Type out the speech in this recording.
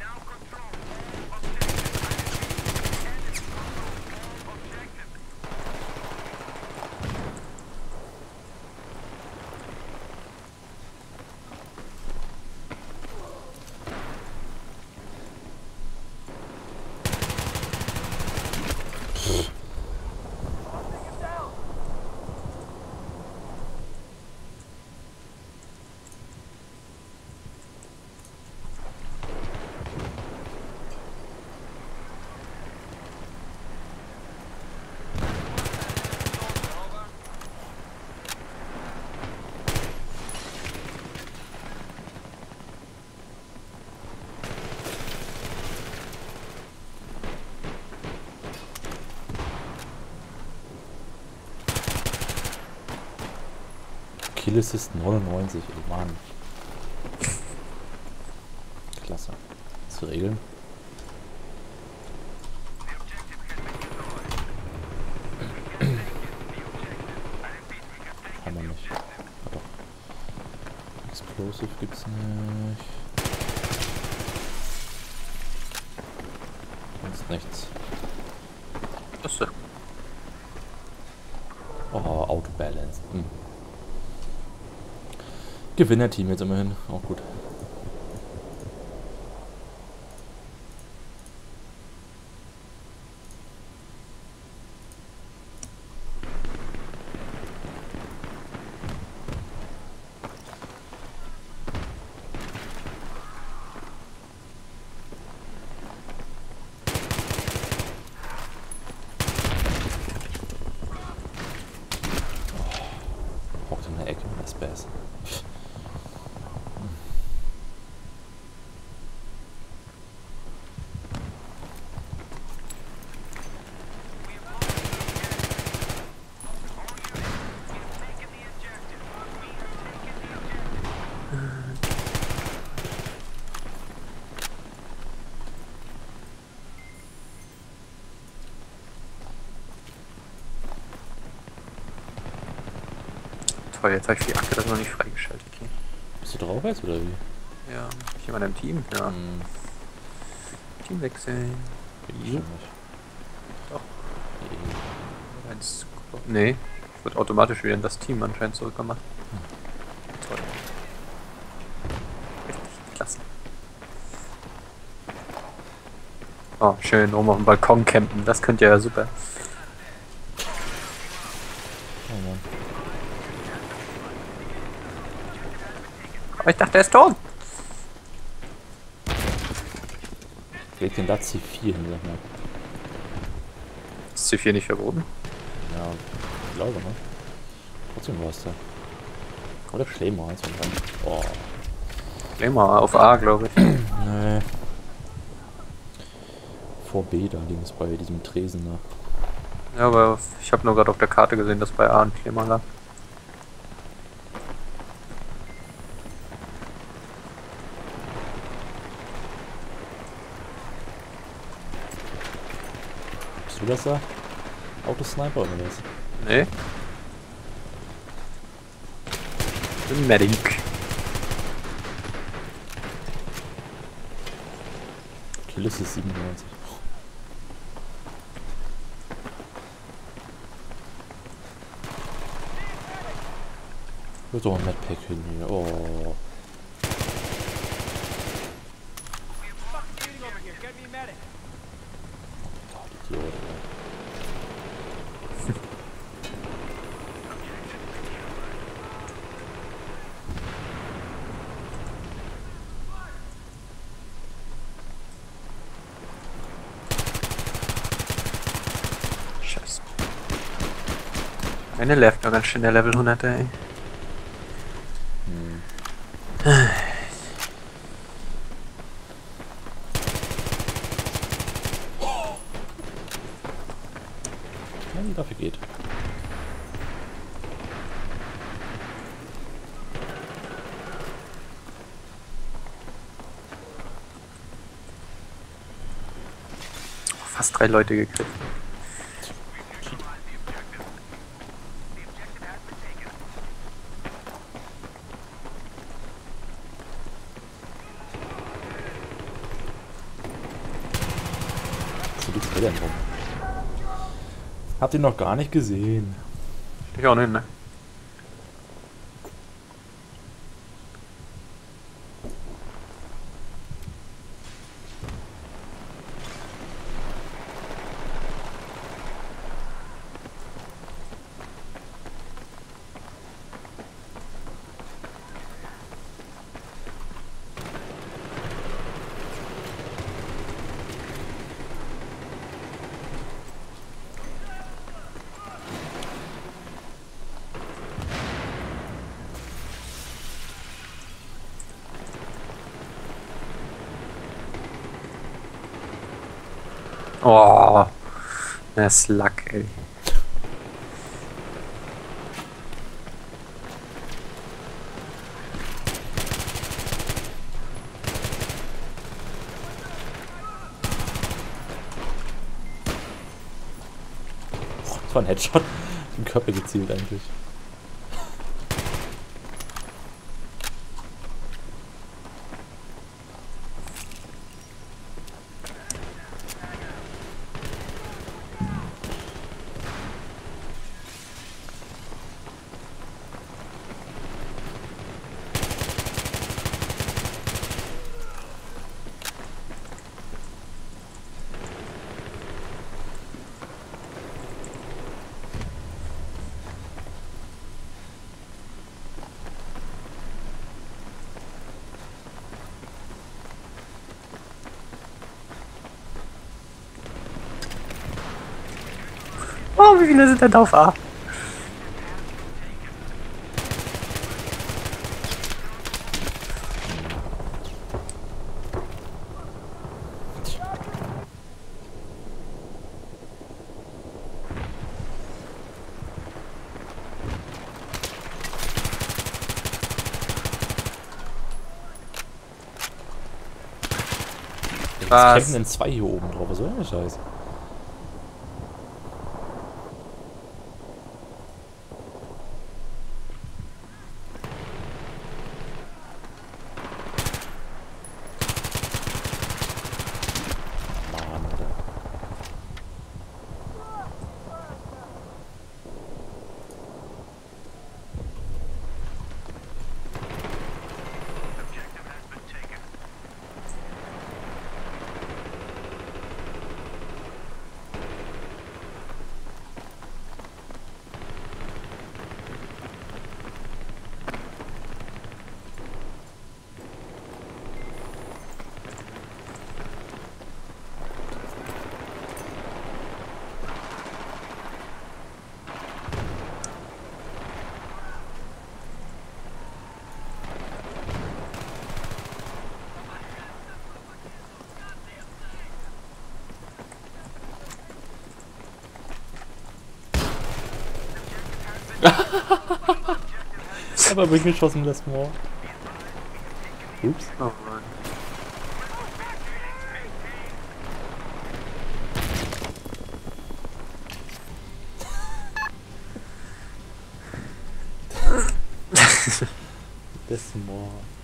Kills ist 99, ey Mann. Klasse. Zu regeln. Haben wir nicht. Ah, doch. Explosive gibt's nicht. Sonst nichts. Achso. Oh, Autobalance. Gewinnerteam jetzt immerhin. Auch gut. Hockt in der Ecke mit der Space. Toll, jetzt habe ich die Akte das noch nicht freigeschaltet. Okay. Bist du drauf jetzt oder wie? Ja, ist jemand im Team? Ja. Team wechseln. Bin ich schon nicht. Doch. Nee, wird automatisch wieder in das Team anscheinend zurückgemacht. Toll. Richtig klasse. Oh, schön oben auf dem Balkon campen, das könnte ja super. Oh Mann. Aber ich dachte, er ist tot. Leg den da C4 hin, sag mal. Ist C4 nicht verboten? Ja, ich glaube, ne? Trotzdem war es da. Oder Schlemmer, eins von beiden. Oh. Immer auf A, glaube ich. Nee. Vor B da links bei diesem Tresen da. Ja, aber ich habe nur gerade auf der Karte gesehen, dass bei A ein Kleber lag. Bist du das da? Autosniper oder was? Nee. Ein Medic. Killis ist 97. Wird doch ein Medpack hin hier. Oh. Gott, Idiot, ey. Scheiße. Meine läuft noch ganz schön der Level 100, ey. Ja, die dafür geht. Fast 3 Leute gekriegt. der denn rum? Habt ihr noch gar nicht gesehen. Ich auch nicht, ne? Oh, der Slug, ey. Das war ein Headshot. Im Körper gezielt eigentlich. Oh, wie viele sind denn da auf A? Jetzt Was? kämpfen denn zwei hier oben drauf. Was soll denn der Scheiß? Mann, Alter. Aber durchgeschossen, das Moor. Ups. Oh Mann. Das Moor.